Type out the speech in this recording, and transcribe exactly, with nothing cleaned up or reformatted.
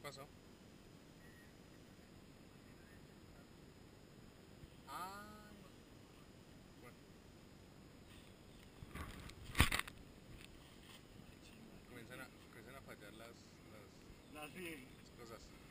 pasó? Ah, no. Bueno, Qué chimba. comienzan a, comienzan a fallar las, las, La sí. las cosas.